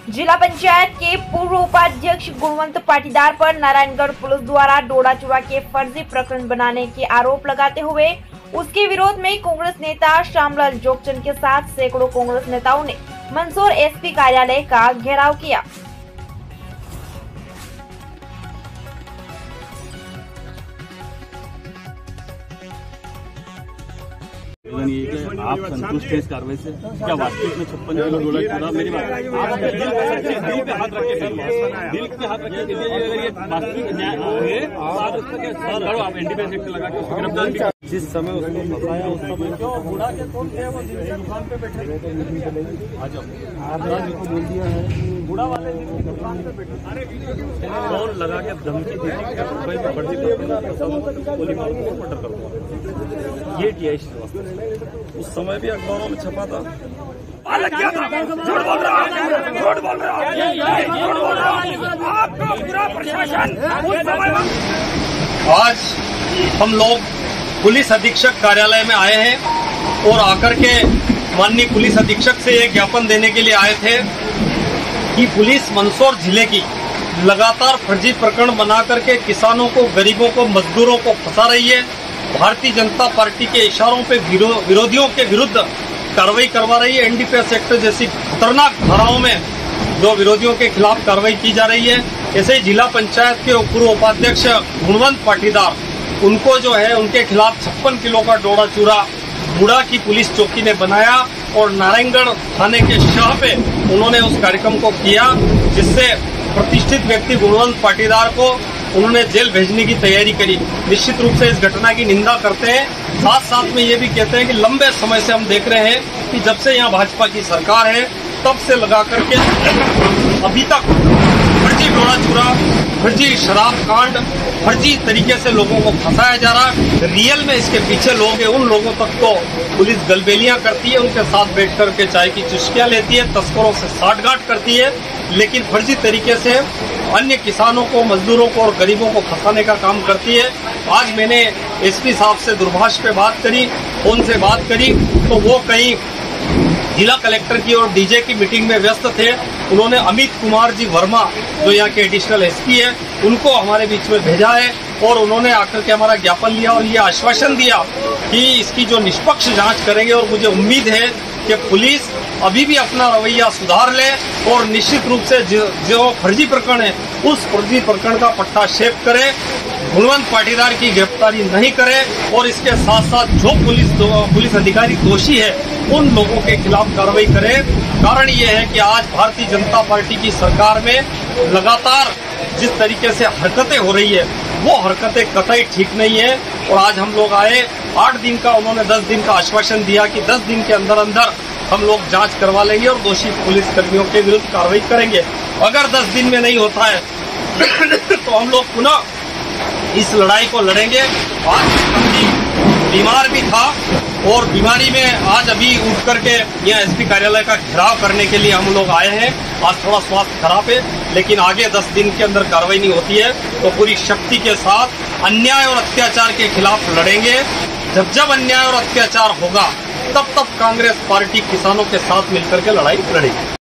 जिला पंचायत के पूर्व उपाध्यक्ष गुणवंत पाटीदार पर नारायणगढ़ पुलिस द्वारा डोडा चूड़ा के फर्जी प्रकरण बनाने के आरोप लगाते हुए उसके विरोध में कांग्रेस नेता श्यामलाल जोगचंद के साथ सैकड़ों कांग्रेस नेताओं ने मंदसौर एसपी कार्यालय का घेराव किया। आप संतुष्ट हैं इस कार्रवाई से? क्या वास्तविक में 56 किलो डोडा चूड़ा? मेरी बात आप दिल पे हाथ रख के वास्तविक न्याय है। आप एनडीपीएस एक्ट लगा के उसको गिरफ्तार किया। जिस समय उसको फंसाया उस समय बूढ़ा के कौन थे वो दुकान पे बैठे? आ जाओ, आप को बोल दिया है बूढ़ा वाले दुकान पे बैठे कौन लगा के धमकी दी गोली मार को मर्डर करूंगा। ये किया उस समय भी अखबारों में छपा था। झूठ बोल रहा है, झूठ बोल रहा है, झूठ बोल रहा है। आपका पूरा प्रशासन उस समय। आज हम लोग पुलिस अधीक्षक कार्यालय में आए हैं और आकर के माननीय पुलिस अधीक्षक से एक ज्ञापन देने के लिए आए थे कि पुलिस मंदसौर जिले की लगातार फर्जी प्रकरण बना करके किसानों को, गरीबों को, मजदूरों को फंसा रही है। भारतीय जनता पार्टी के इशारों पे विरोधियों के विरुद्ध कार्रवाई करवा रही है। एनडीपीएस एक्ट जैसी खतरनाक धाराओं में जो विरोधियों के खिलाफ कार्रवाई की जा रही है। ऐसे ही जिला पंचायत के पूर्व उपाध्यक्ष गुणवंत पाटीदार, उनको जो है उनके खिलाफ 56 किलो का डोडा चूड़ा बूढ़ा की पुलिस चौकी ने बनाया और नारायणगढ़ थाने के शाह पे उन्होंने उस कार्यक्रम को किया, जिससे प्रतिष्ठित व्यक्ति गुणवंत पाटीदार को उन्होंने जेल भेजने की तैयारी करी। निश्चित रूप से इस घटना की निंदा करते हैं। साथ साथ में ये भी कहते हैं कि लंबे समय से हम देख रहे हैं कि जब से यहाँ भाजपा की सरकार है तब से लगा करके अभी तक फर्जी डोडा चूड़ा, फर्जी शराब कांड, फर्जी तरीके से लोगों को फंसाया जा रहा है। रियल में इसके पीछे लोग हैं, उन लोगों तक तो पुलिस गलबेलियां करती है, उनके साथ बैठ करके चाय की चुस्कियां लेती है, तस्करों से साठगांठ करती है, लेकिन फर्जी तरीके से अन्य किसानों को, मजदूरों को और गरीबों को फंसाने का काम करती है। आज मैंने एसपी साहब से दूरभाष पे बात करी, फोन से बात करी, तो वो कहीं जिला कलेक्टर की और डीजे की मीटिंग में व्यस्त थे। उन्होंने अमित कुमार जी वर्मा, जो यहाँ के एडिशनल एसपी है, उनको हमारे बीच में भेजा है और उन्होंने आकर के हमारा ज्ञापन लिया और ये आश्वासन दिया कि इसकी जो निष्पक्ष जांच करेंगे। और मुझे उम्मीद है कि पुलिस अभी भी अपना रवैया सुधार ले और निश्चित रूप से जो फर्जी प्रकरण है उस फर्जी प्रकरण का पट्टाक्षेप करे, गुणवंत पाटीदार की गिरफ्तारी नहीं करे और इसके साथ साथ जो पुलिस अधिकारी दोषी है उन लोगों के खिलाफ कार्रवाई करे। कारण ये है कि आज भारतीय जनता पार्टी की सरकार में लगातार जिस तरीके से हरकतें हो रही है वो हरकतें कतई ठीक नहीं है। और आज हम लोग आए, 8 दिन का उन्होंने 10 दिन का आश्वासन दिया कि 10 दिन के अंदर अंदर हम लोग जांच करवा लेंगे और दोषी पुलिस कर्मियों के विरुद्ध कार्रवाई करेंगे। अगर 10 दिन में नहीं होता है तो हम लोग पुनः इस लड़ाई को लड़ेंगे। आज बीमार भी था और बीमारी में आज अभी उठ करके यहाँ एसपी कार्यालय का घेराव करने के लिए हम लोग आए हैं। आज थोड़ा स्वास्थ्य खराब है, लेकिन आगे 10 दिन के अंदर कार्रवाई नहीं होती है तो पूरी शक्ति के साथ अन्याय और अत्याचार के खिलाफ लड़ेंगे। जब अन्याय और अत्याचार होगा तब कांग्रेस पार्टी किसानों के साथ मिलकर के लड़ाई लड़ेगी।